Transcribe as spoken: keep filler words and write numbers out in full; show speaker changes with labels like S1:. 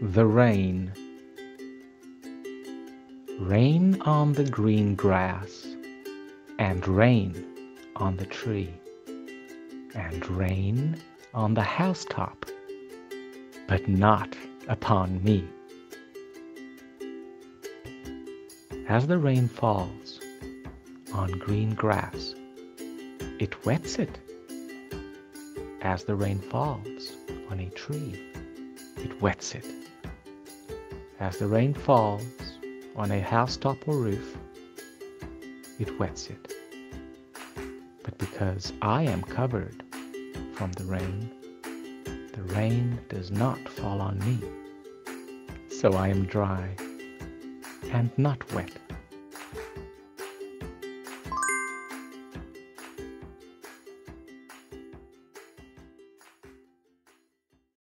S1: The rain. Rain on the green grass, and rain on the tree, and rain on the housetop, but not upon me. As the rain falls on green grass, it wets it. As the rain falls on a tree, it wets it. As the rain falls on a housetop or roof, it wets it. But because I am covered from the rain, the rain does not fall on me. So I am dry and not wet.